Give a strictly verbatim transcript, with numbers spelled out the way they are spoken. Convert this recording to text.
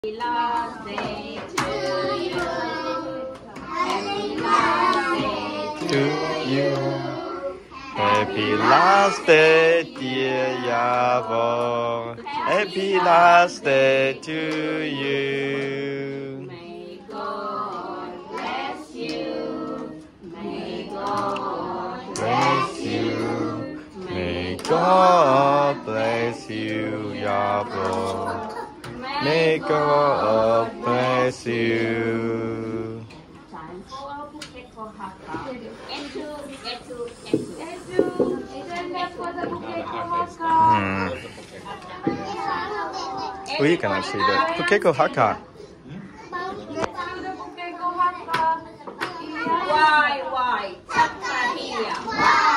Happy last day to you. Happy last day to you. Happy last day, dear Yavor. Happy last day to you. May God bless you. May God Bless you. May God bless you, Yavor. May God bless you. Pukeko Haka. Entu, entu, entu, entu. Stand up for the Pukeko Haka. Who you can see the Pukeko Haka? Why, why? Here.